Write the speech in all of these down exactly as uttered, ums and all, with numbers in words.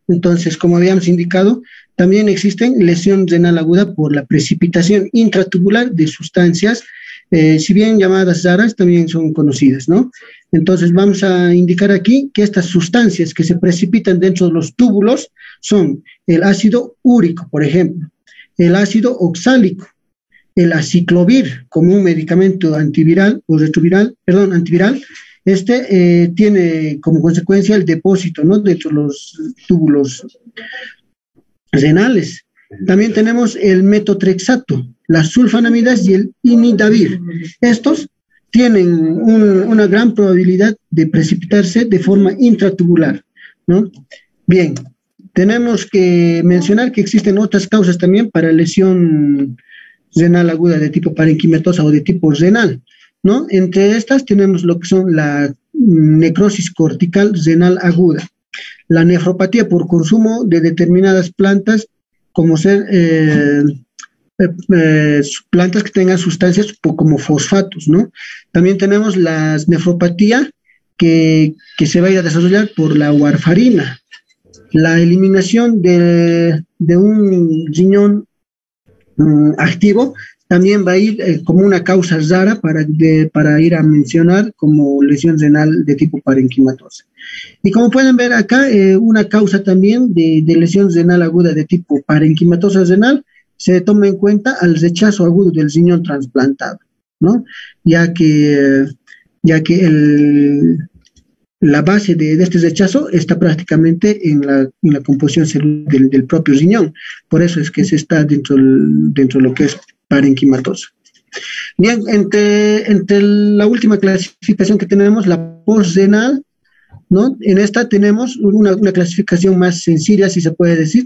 Entonces, como habíamos indicado, también existen lesión renal aguda por la precipitación intratubular de sustancias, eh, si bien llamadas raras, también son conocidas, ¿no? Entonces, vamos a indicar aquí que estas sustancias que se precipitan dentro de los túbulos son el ácido úrico, por ejemplo, el ácido oxálico, el aciclovir, como un medicamento antiviral o retroviral, perdón, antiviral. Este eh, tiene como consecuencia el depósito, ¿no?, dentro de los túbulos renales. También tenemos el metotrexato, las sulfonamidas y el imidavir. Estos tienen un, una gran probabilidad de precipitarse de forma intratubular, ¿no? Bien, tenemos que mencionar que existen otras causas también para lesión renal aguda de tipo parenquimatosa o de tipo renal, ¿no? Entre estas tenemos lo que son la necrosis cortical renal aguda, la nefropatía por consumo de determinadas plantas, como ser eh, eh, eh, plantas que tengan sustancias como fosfatos, ¿no? También tenemos la nefropatía que, que se va a ir a desarrollar por la warfarina, la eliminación de, de un riñón um, activo también va a ir eh, como una causa rara para, de, para ir a mencionar como lesión renal de tipo parenquimatosa. Y como pueden ver acá, eh, una causa también de, de lesión renal aguda de tipo parenquimatosa renal se toma en cuenta al rechazo agudo del riñón trasplantado, ¿no? Ya que, ya que el, la base de, de este rechazo está prácticamente en la, en la composición celular del, del propio riñón. Por eso es que se está dentro, dentro de lo que es parenquimatosa. Bien, entre, entre la última clasificación que tenemos, la postrenal, ¿no? En esta tenemos una, una clasificación más sencilla, si se puede decir,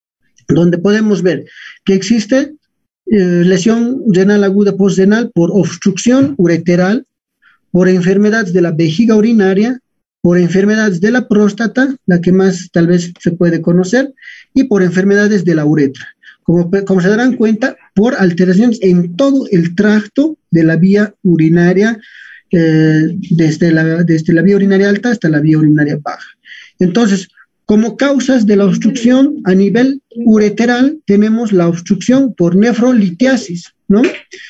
donde podemos ver que existe eh, lesión renal aguda postrenal por obstrucción ureteral, por enfermedades de la vejiga urinaria, por enfermedades de la próstata, la que más tal vez se puede conocer, y por enfermedades de la uretra. Como, como se darán cuenta, por alteraciones en todo el tracto de la vía urinaria, eh, desde, la, desde la vía urinaria alta hasta la vía urinaria baja. Entonces, como causas de la obstrucción a nivel ureteral, tenemos la obstrucción por nefrolitiasis, ¿no?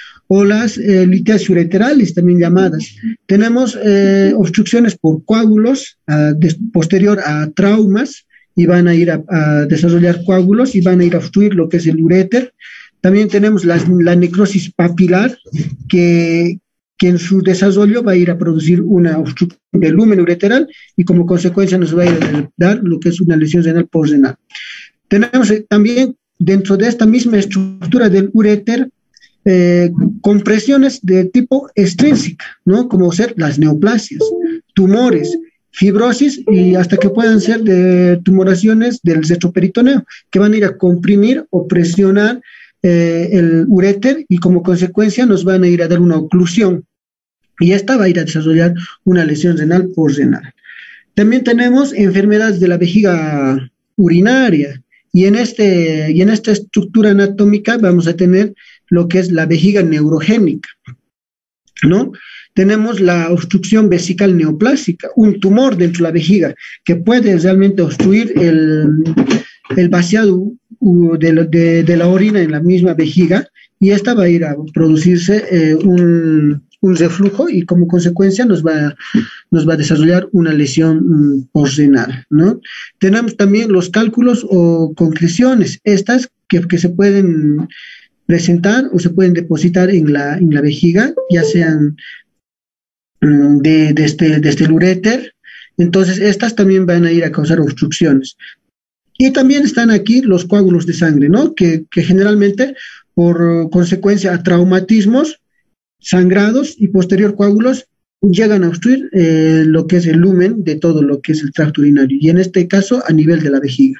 O las eh, litiasis ureterales, también llamadas. Tenemos eh, obstrucciones por coágulos a, de, posterior a traumas, y van a ir a, a desarrollar coágulos y van a ir a obstruir lo que es el uréter. También tenemos la, la necrosis papilar, que, que en su desarrollo va a ir a producir una obstrucción del lumen ureteral y como consecuencia nos va a ir a dar lo que es una lesión renal postrenal. Tenemos eh, también dentro de esta misma estructura del uréter eh, compresiones de tipo extrínseca, ¿no? Como ser las neoplasias, tumores, fibrosis y hasta que puedan ser de tumoraciones del retroperitoneo, que van a ir a comprimir o presionar eh, el uréter y como consecuencia nos van a ir a dar una oclusión y esta va a ir a desarrollar una lesión renal postrenal. También tenemos enfermedades de la vejiga urinaria y en, este, y en esta estructura anatómica vamos a tener lo que es la vejiga neurogénica, ¿no? Tenemos la obstrucción vesical neoplásica, un tumor dentro de la vejiga que puede realmente obstruir el, el vaciado de, de, de la orina en la misma vejiga y esta va a ir a producirse eh, un, un reflujo y como consecuencia nos va, nos va a desarrollar una lesión um, postrenal, ¿no? Tenemos también los cálculos o concreciones, estas que, que se pueden presentar o se pueden depositar en la, en la vejiga, ya sean de, de, este, de este uréter, entonces estas también van a ir a causar obstrucciones. Y también están aquí los coágulos de sangre, ¿no? Que, que generalmente por consecuencia a traumatismos, sangrados y posterior coágulos llegan a obstruir eh, lo que es el lumen de todo lo que es el tracto urinario y en este caso a nivel de la vejiga.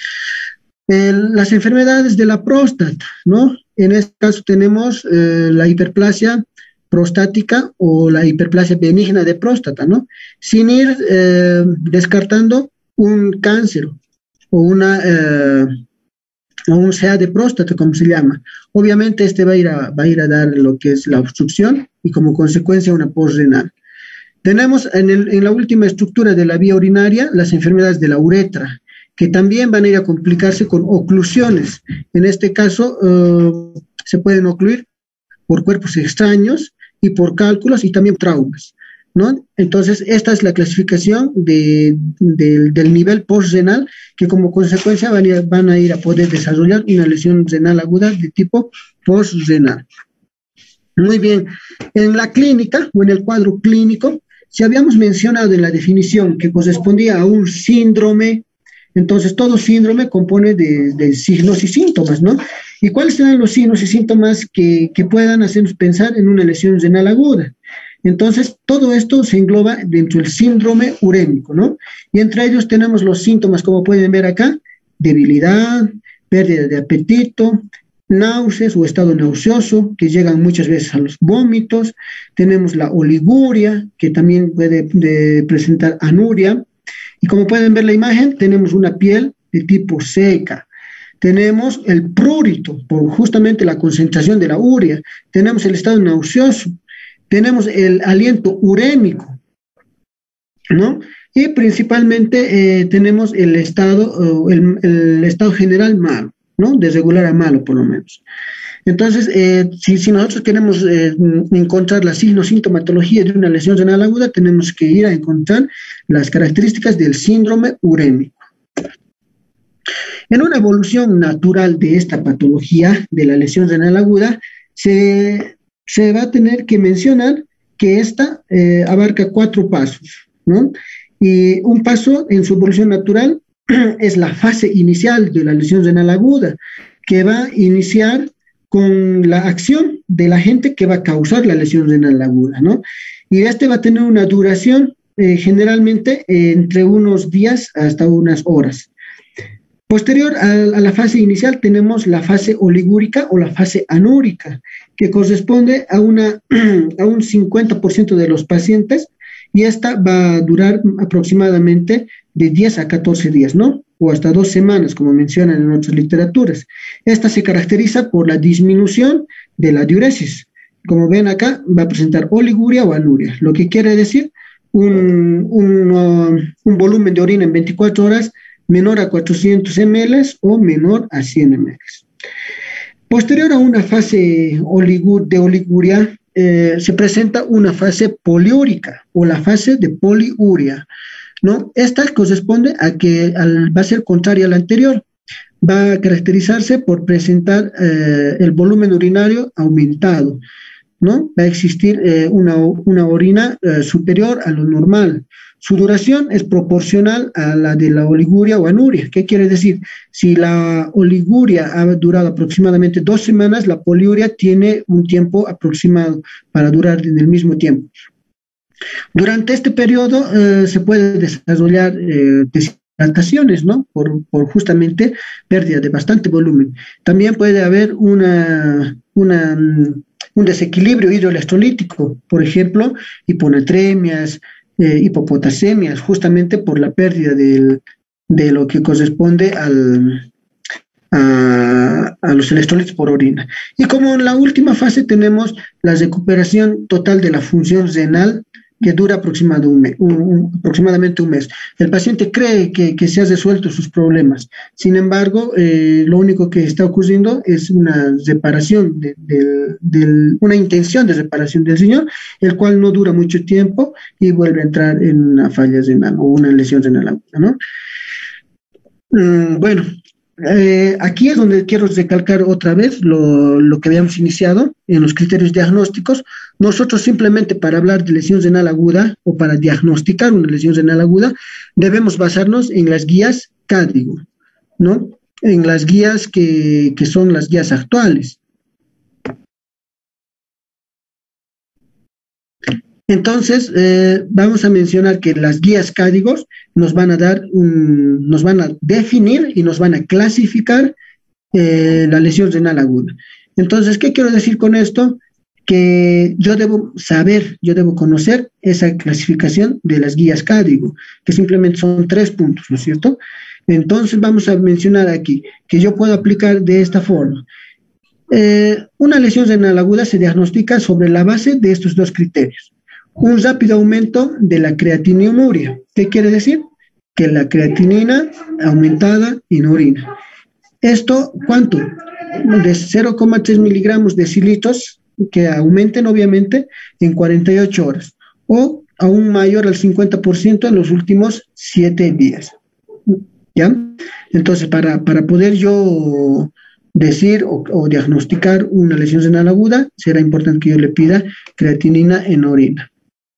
El, las enfermedades de la próstata, ¿no? En este caso tenemos eh, la hiperplasia prostática o la hiperplasia benigna de próstata, ¿no? Sin ir eh, descartando un cáncer o una eh, o un C A de próstata, como se llama. Obviamente este va a ir a, va a ir a dar lo que es la obstrucción y como consecuencia una postrenal. Tenemos en, el, en la última estructura de la vía urinaria las enfermedades de la uretra, que también van a ir a complicarse con oclusiones. En este caso, uh, se pueden ocluir por cuerpos extraños y por cálculos y también traumas, ¿no? Entonces, esta es la clasificación de, de, del nivel postrenal, que como consecuencia van a, van a ir a poder desarrollar una lesión renal aguda de tipo postrenal. Muy bien, en la clínica o en el cuadro clínico, si habíamos mencionado en la definición que correspondía a un síndrome, entonces todo síndrome compone de, de signos y síntomas, ¿no? ¿Y cuáles serán los signos y síntomas que, que puedan hacernos pensar en una lesión renal aguda? Entonces, todo esto se engloba dentro del síndrome urémico, ¿no? Y entre ellos tenemos los síntomas, como pueden ver acá: debilidad, pérdida de apetito, náuseas o estado nauseoso, que llegan muchas veces a los vómitos. Tenemos la oliguria, que también puede de presentar anuria. Y como pueden ver la imagen, tenemos una piel de tipo seca. Tenemos el prurito, por justamente la concentración de la urea. Tenemos el estado nauseoso. Tenemos el aliento urémico, ¿no? Y principalmente eh, tenemos el estado, uh, el, el estado general malo, ¿no? De regular a malo, por lo menos. Entonces, eh, si, si nosotros queremos eh, encontrar la signo-sintomatología de una lesión renal aguda, tenemos que ir a encontrar las características del síndrome urémico. En una evolución natural de esta patología, de la lesión renal aguda, se... se va a tener que mencionar que esta eh, abarca cuatro pasos, ¿no? Y un paso en su evolución natural es la fase inicial de la lesión renal aguda, que va a iniciar con la acción del agente que va a causar la lesión renal aguda, ¿no? Y este va a tener una duración eh, generalmente eh, entre unos días hasta unas horas. Posterior a, a la fase inicial tenemos la fase oligúrica o la fase anúrica, que corresponde a, una, a un cincuenta por ciento de los pacientes, y esta va a durar aproximadamente de diez a catorce días, ¿no? O hasta dos semanas, como mencionan en otras literaturas. Esta se caracteriza por la disminución de la diuresis. Como ven acá, va a presentar oliguria o anuria, lo que quiere decir un, un, uh, un volumen de orina en veinticuatro horas menor a cuatrocientos mililitros o menor a cien mililitros. Posterior a una fase oligur, de oliguria, eh, se presenta una fase poliúrica o la fase de poliuria, ¿no? Esta corresponde a que al, va a ser contraria a la anterior. Va a caracterizarse por presentar eh, el volumen urinario aumentado, ¿no? Va a existir eh, una, una orina eh, superior a lo normal. Su duración es proporcional a la de la oliguria o anuria. ¿Qué quiere decir? Si la oliguria ha durado aproximadamente dos semanas, la poliuria tiene un tiempo aproximado para durar en el mismo tiempo. Durante este periodo eh, se puede desarrollar eh, deshidrataciones, ¿no? Por, por justamente pérdida de bastante volumen. También puede haber una, una, un desequilibrio hidroelectrolítico, por ejemplo, hiponatremias, Eh, hipopotasemias, justamente por la pérdida del, de lo que corresponde al, a, a los electrolitos por orina. Y como en la última fase tenemos la recuperación total de la función renal, que dura aproximado un mes, un, un, aproximadamente un mes. El paciente cree que, que se han resuelto sus problemas. Sin embargo, eh, lo único que está ocurriendo es una reparación, de, de, de, una intención de reparación del riñón, el cual no dura mucho tiempo y vuelve a entrar en una falla renal o una lesión renal aguda, ¿no? Mm, bueno, eh, aquí es donde quiero recalcar otra vez lo, lo que habíamos iniciado en los criterios diagnósticos. Nosotros simplemente para hablar de lesión renal aguda o para diagnosticar una lesión renal aguda debemos basarnos en las guías CADIGO, ¿no? En las guías que, que son las guías actuales. Entonces, eh, vamos a mencionar que las guías CADIGO nos van a dar, un, nos van a definir y nos van a clasificar eh, la lesión renal aguda. Entonces, ¿qué quiero decir con esto? Que yo debo saber, yo debo conocer esa clasificación de las guías CADIGO, que simplemente son tres puntos, ¿no es cierto? Entonces, vamos a mencionar aquí que yo puedo aplicar de esta forma. Eh, una lesión renal aguda se diagnostica sobre la base de estos dos criterios. Un rápido aumento de la creatinuriuria. ¿Qué quiere decir? que la creatinina aumentada en orina. ¿Esto cuánto? De cero coma tres miligramos decilitros que aumenten obviamente en cuarenta y ocho horas o aún mayor al cincuenta por ciento en los últimos siete días. ¿Ya? Entonces, para, para poder yo decir o, o diagnosticar una lesión renal aguda, será importante que yo le pida creatinina en orina.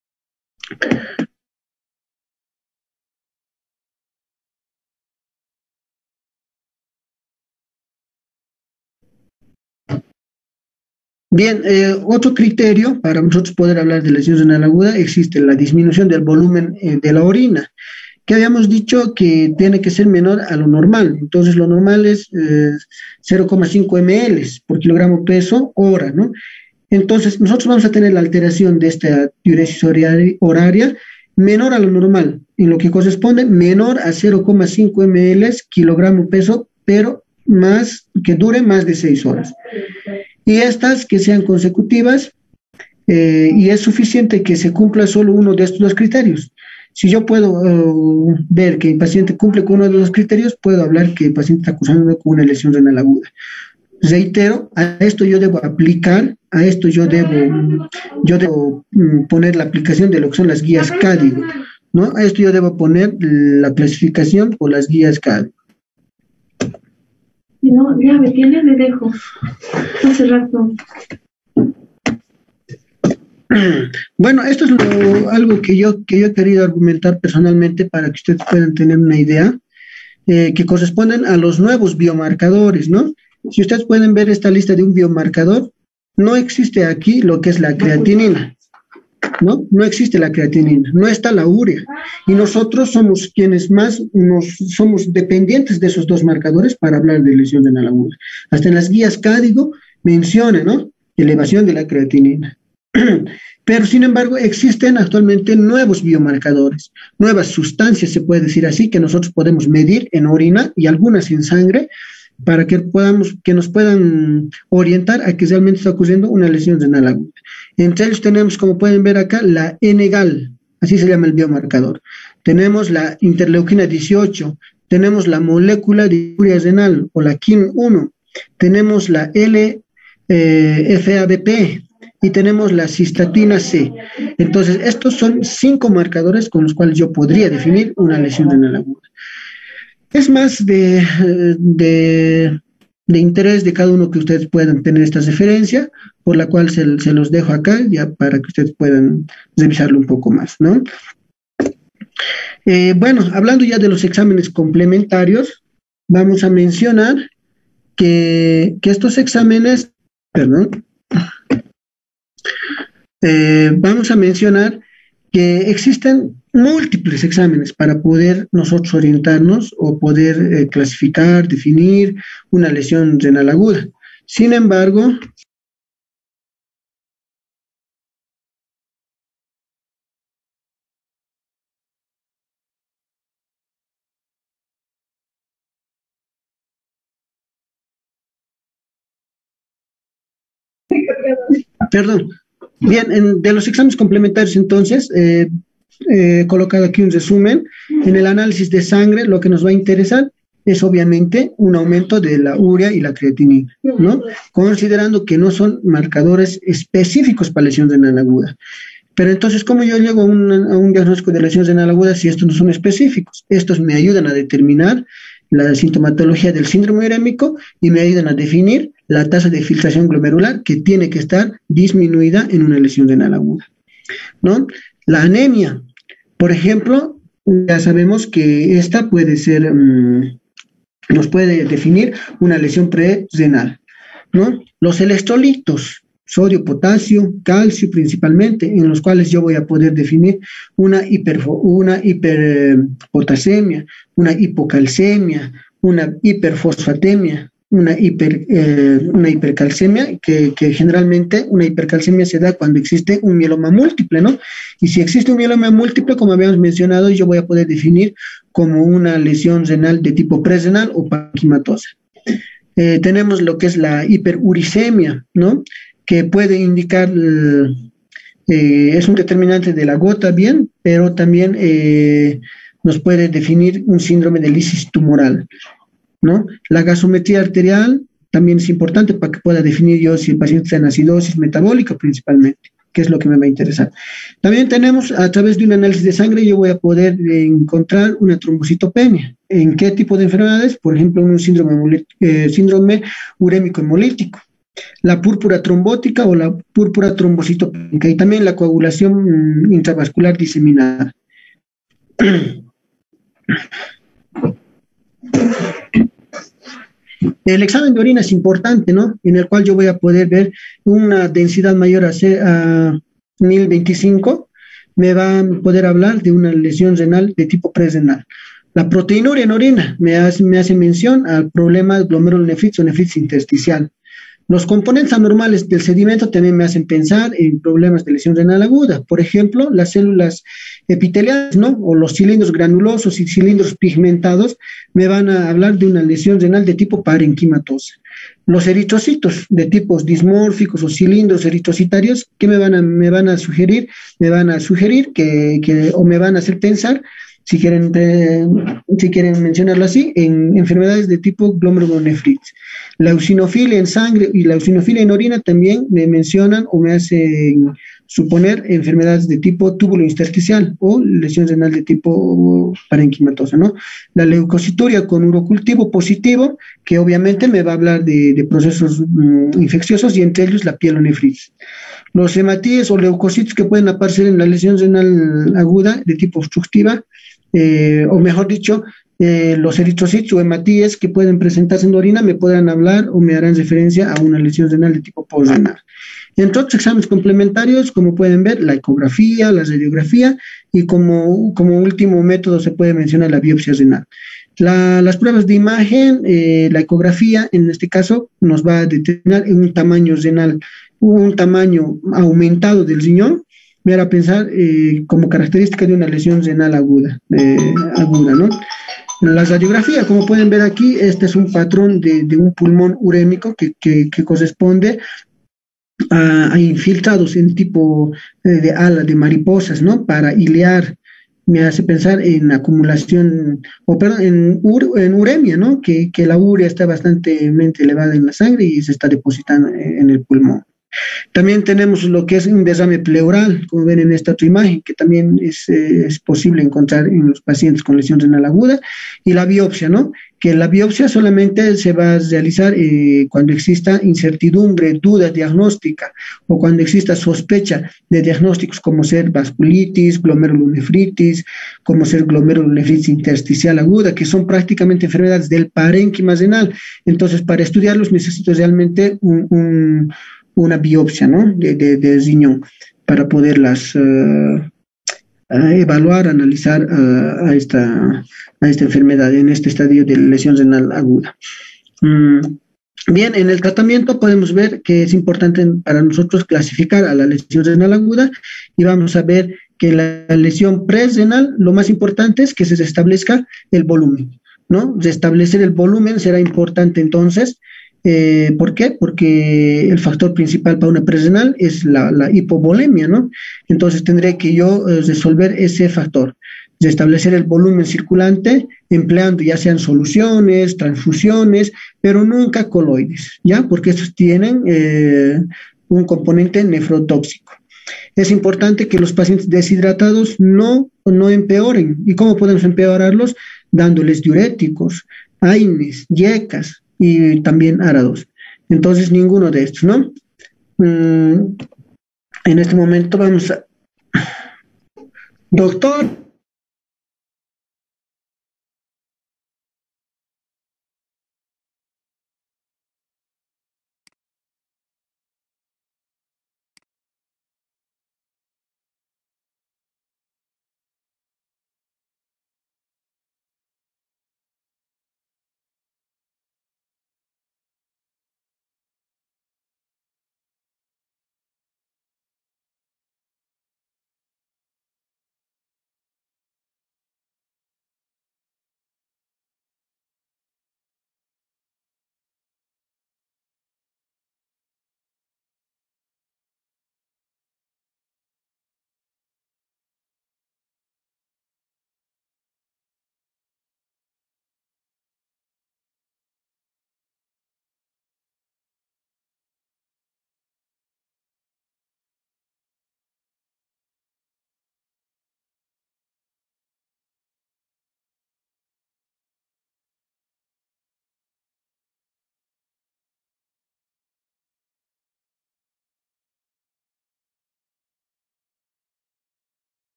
Bien, eh, otro criterio para nosotros poder hablar de lesión renal aguda existe la disminución del volumen eh, de la orina, que habíamos dicho que tiene que ser menor a lo normal. Entonces, lo normal es eh, cero coma cinco mililitros por kilogramo peso hora, ¿no? Entonces, nosotros vamos a tener la alteración de esta diuresis horaria menor a lo normal, en lo que corresponde menor a cero coma cinco mililitros kilogramo peso, pero más, que dure más de seis horas. Y estas que sean consecutivas, eh, y es suficiente que se cumpla solo uno de estos dos criterios. Si yo puedo uh, ver que el paciente cumple con uno de los criterios, puedo hablar que el paciente está cursando con una lesión renal aguda. Reitero, a esto yo debo aplicar, a esto yo debo, yo debo um, poner la aplicación de lo que son las guías CADIGO, ¿no? A esto yo debo poner la clasificación por las guías CADIGO. No, ya me tiene, me dejo. Hace rato. Bueno, esto es lo, algo que yo, que yo he querido argumentar personalmente para que ustedes puedan tener una idea, eh, que corresponden a los nuevos biomarcadores, ¿no? Si ustedes pueden ver esta lista de un biomarcador, no existe aquí lo que es la creatinina, ¿no? No existe la creatinina, no está la urea. Y nosotros somos quienes más nos somos dependientes de esos dos marcadores para hablar de lesión renal aguda. Hasta en las guías CADIGO menciona, ¿no? Elevación de la creatinina. Pero, sin embargo, existen actualmente nuevos biomarcadores, nuevas sustancias, se puede decir así, que nosotros podemos medir en orina y algunas en sangre para que podamos, que nos puedan orientar a que realmente está ocurriendo una lesión renal aguda. Entre ellos tenemos, como pueden ver acá, la N GAL, así se llama el biomarcador. Tenemos la interleuquina dieciocho, tenemos la molécula de urea renal o la K I M uno, tenemos la L F A B P y tenemos la cistatina C. Entonces, estos son cinco marcadores con los cuales yo podría definir una lesión renal aguda. Es más de, de, de interés de cada uno que ustedes puedan tener esta referencia, por la cual se, se los dejo acá, ya para que ustedes puedan revisarlo un poco más, ¿no? Eh, bueno, hablando ya de los exámenes complementarios, vamos a mencionar que, que estos exámenes, perdón, eh, vamos a mencionar que existen múltiples exámenes para poder nosotros orientarnos o poder eh, clasificar, definir una lesión renal aguda. Sin embargo, perdón, bien, en, de los exámenes complementarios entonces, eh, he colocado aquí un resumen. En el análisis de sangre lo que nos va a interesar es obviamente un aumento de la urea y la creatinina, ¿no? Considerando que no son marcadores específicos para lesión renal aguda. Pero entonces, ¿cómo yo llego a un, a un diagnóstico de lesión renal aguda si estos no son específicos? Estos me ayudan a determinar la sintomatología del síndrome urémico y me ayudan a definir la tasa de filtración glomerular que tiene que estar disminuida en una lesión renal aguda, ¿no? La anemia, por ejemplo, ya sabemos que esta puede ser, um, nos puede definir una lesión prerrenal, ¿no? Los electrolitos, sodio, potasio, calcio principalmente, en los cuales yo voy a poder definir una, hiper, una hiperpotasemia, una hipocalcemia, una hiperfosfatemia, una, hiper, eh, una hipercalcemia, que, que generalmente una hipercalcemia se da cuando existe un mieloma múltiple, ¿no? Y si existe un mieloma múltiple, como habíamos mencionado, yo voy a poder definir como una lesión renal de tipo prerrenal o parenquimatosa. Eh, tenemos lo que es la hiperuricemia, ¿no? Que puede indicar, eh, es un determinante de la gota, bien, pero también eh, nos puede definir un síndrome de lisis tumoral, ¿no? La gasometría arterial también es importante para que pueda definir yo si el paciente está en acidosis metabólica principalmente, que es lo que me va a interesar. También tenemos, a través de un análisis de sangre, yo voy a poder eh, encontrar una trombocitopenia. ¿En qué tipo de enfermedades? Por ejemplo, un síndrome, eh, síndrome urémico hemolítico, la púrpura trombótica o la púrpura trombocitopénica, y también la coagulación mm, intravascular diseminada. El examen de orina es importante, ¿no? En el cual yo voy a poder ver una densidad mayor a, a mil veinticinco, me va a poder hablar de una lesión renal de tipo presrenal. La proteinuria en orina me hace, me hace mención al problema glomerulonefritis o nefritis intersticial. Los componentes anormales del sedimento también me hacen pensar en problemas de lesión renal aguda. Por ejemplo, las células epiteliales, ¿no? O los cilindros granulosos y cilindros pigmentados me van a hablar de una lesión renal de tipo parenquimatosa. Los eritrocitos de tipos dismórficos o cilindros eritrocitarios, ¿qué me van a, me van a sugerir? Me van a sugerir que, que, o me van a hacer pensar, si quieren, eh, si quieren mencionarlo así, en enfermedades de tipo glomerulonefritis. La eosinofilia en sangre y la eosinofilia en orina también me mencionan o me hacen suponer enfermedades de tipo túbulo intersticial o lesión renal de tipo parenquimatosa, ¿no? La leucocituria con urocultivo positivo, que obviamente me va a hablar de, de procesos um, infecciosos, y entre ellos la pielonefritis. Los hematíes o leucocitos que pueden aparecer en la lesión renal aguda de tipo obstructiva, eh, o mejor dicho, eh, los eritrocitos o hematíes que pueden presentarse en la orina me podrán hablar o me harán referencia a una lesión renal de tipo postrenal. Entre otros exámenes complementarios, como pueden ver, la ecografía, la radiografía, y como, como último método se puede mencionar la biopsia renal. La, las pruebas de imagen, eh, la ecografía, en este caso, nos va a determinar un tamaño renal, un tamaño aumentado del riñón, me hará pensar eh, como característica de una lesión renal aguda, eh, aguda, ¿no? La radiografía, como pueden ver aquí, este es un patrón de, de un pulmón urémico que, que, que corresponde a, a infiltrados en tipo eh, de ala de mariposas, ¿no? Para ilear, me hace pensar en acumulación, o perdón, en, ur, en uremia, ¿no? Que, que la urea está bastante elevada en la sangre y se está depositando en el pulmón. También tenemos lo que es un derrame pleural, como ven en esta otra imagen, que también es, eh, es posible encontrar en los pacientes con lesión renal aguda, y la biopsia, ¿no? Que la biopsia solamente se va a realizar eh, cuando exista incertidumbre, duda diagnóstica, o cuando exista sospecha de diagnósticos como ser vasculitis, glomerulonefritis, como ser glomerulonefritis intersticial aguda, que son prácticamente enfermedades del parénquima renal. Entonces, para estudiarlos necesito realmente un, un una biopsia, ¿no? de, de, de riñón para poderlas uh, uh, evaluar, analizar uh, a, esta, a esta enfermedad en este estadio de lesión renal aguda. Mm. Bien, en el tratamiento podemos ver que es importante para nosotros clasificar a la lesión renal aguda, y vamos a ver que la lesión presrenal, lo más importante es que se establezca el volumen, ¿no? Restablecer el volumen será importante entonces. Eh, ¿Por qué? Porque el factor principal para una presrenal es la, la hipovolemia, ¿no? Entonces tendré que yo eh, resolver ese factor, restablecer el volumen circulante empleando ya sean soluciones, transfusiones, pero nunca coloides, ¿ya? Porque estos tienen eh, un componente nefrotóxico. Es importante que los pacientes deshidratados no, no empeoren. ¿Y cómo podemos empeorarlos? Dándoles diuréticos, AINES, YECAS, y también árados. Entonces, ninguno de estos, ¿no? Mm, en este momento vamos a... Doctor,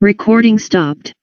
Recording stopped.